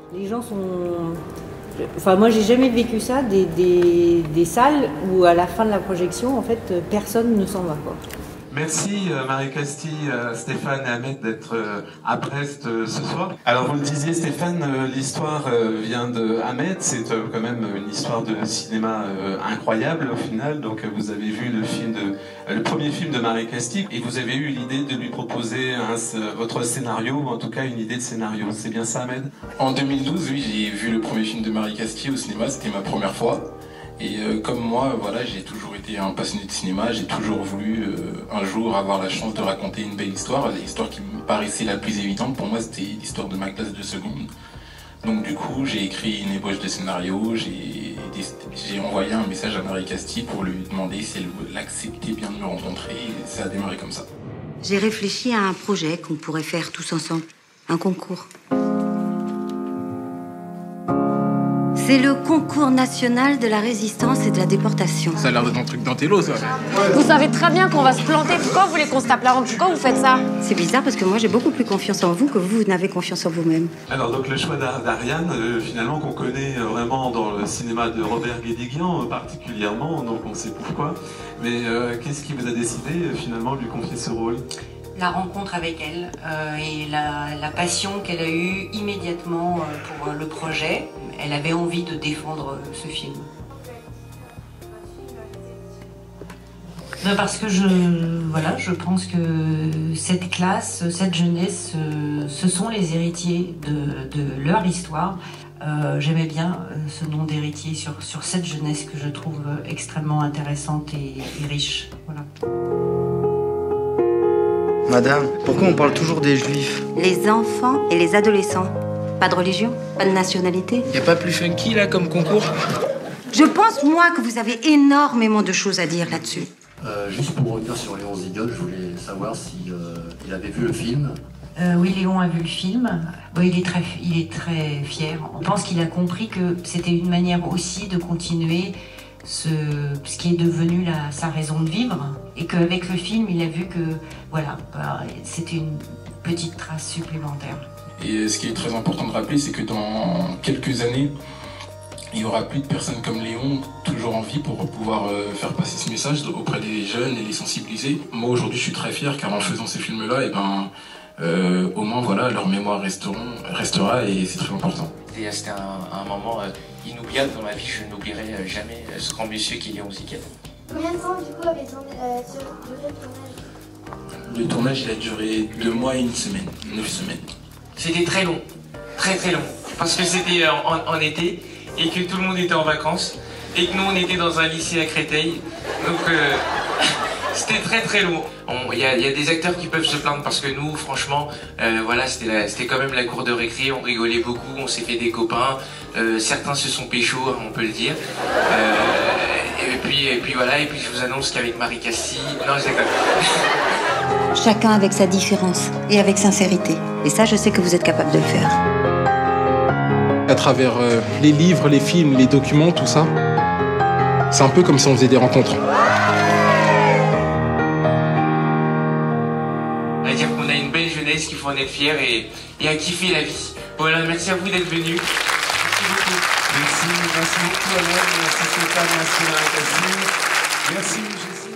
Les gens sont... Enfin, moi, j'ai jamais vécu ça, des salles où à la fin de la projection, en fait, personne ne s'en va, quoi. Merci Marie Castille, Stéphane et Ahmed d'être à Brest ce soir. Alors vous le disiez Stéphane, l'histoire vient de Ahmed, c'est quand même une histoire de cinéma incroyable au final. Donc vous avez vu le premier film de Marie Castille et vous avez eu l'idée de lui proposer votre scénario, ou en tout cas une idée de scénario. C'est bien ça Ahmed? En 2012, oui, j'ai vu le premier film de Marie Castille au cinéma, c'était ma première fois. Et comme moi, voilà, j'ai toujours été un passionné de cinéma, j'ai toujours voulu un jour avoir la chance de raconter une belle histoire. L'histoire qui me paraissait la plus évidente pour moi, c'était l'histoire de ma classe de seconde. Donc du coup, j'ai écrit une ébauche de scénario, j'ai envoyé un message à Marie Castille pour lui demander si elle acceptait bien de me rencontrer, et ça a démarré comme ça. J'ai réfléchi à un projet qu'on pourrait faire tous ensemble, un concours. C'est le concours national de la résistance et de la déportation. Ça a l'air d'être un truc d'intello, ça. Vous savez très bien qu'on va se planter. Pourquoi vous voulez qu'on se tape la honte? Pourquoi vous faites ça? C'est bizarre parce que moi j'ai beaucoup plus confiance en vous que vous n'avez confiance en vous-même. Alors donc le choix d'Ariane, finalement qu'on connaît vraiment dans le cinéma de Robert Guédiguian particulièrement, donc on sait pourquoi. Mais qu'est-ce qui vous a décidé finalement de lui confier ce rôle? La rencontre avec elle et la passion qu'elle a eue immédiatement pour le projet. Elle avait envie de défendre ce film. Parce que je pense que cette classe, cette jeunesse, ce sont les héritiers de leur histoire. J'aimais bien ce nom d'héritier sur cette jeunesse que je trouve extrêmement intéressante et riche. Voilà. Madame, pourquoi on parle toujours des juifs? Les enfants et les adolescents. Pas de religion, pas de nationalité. Y a pas plus funky là comme concours? Je pense, moi, que vous avez énormément de choses à dire là-dessus. Juste pour revenir sur Léon Zigol, je voulais savoir si il avait vu le film. Oui, Léon a vu le film. Bon, il est très fier. On pense qu'il a compris que c'était une manière aussi de continuer ce qui est devenu sa raison de vivre. Et qu'avec le film, il a vu que voilà, c'était une petite trace supplémentaire. Et ce qui est très important de rappeler, c'est que dans quelques années, il n'y aura plus de personnes comme Léon, toujours en vie, pour pouvoir faire passer ce message auprès des jeunes et les sensibiliser. Moi, aujourd'hui, je suis très fier, car en faisant ces films-là, au moins, voilà, leur mémoire restera, et c'est très important. C'était un moment inoubliable dans ma vie. Je n'oublierai jamais ce grand monsieur qui est Léon Zigol. Combien de temps, du coup, avait duré le tournage? Le tournage, il a duré 2 mois et 1 semaine, 9 semaines. C'était très long, très long, parce que c'était en été et que tout le monde était en vacances et que nous on était dans un lycée à Créteil, donc c'était très long. Il y a des acteurs qui peuvent se plaindre parce que nous, franchement, voilà, c'était quand même la cour de récré, on rigolait beaucoup, on s'est fait des copains, certains se sont pécho, on peut le dire. Et puis voilà, et puis je vous annonce qu'avec Marie Castille, non, je déconne. Chacun avec sa différence et avec sincérité. Et ça, je sais que vous êtes capable de le faire. À travers les livres, les films, les documents, tout ça, c'est un peu comme si on faisait des rencontres. C'est-à-dire qu'on a une belle jeunesse qu'il faut en être fier et à kiffer la vie. Voilà, merci à vous d'être venus. Merci beaucoup. Merci beaucoup Alain, merci Stéphane, merci Marie Castille. Merci Jessie.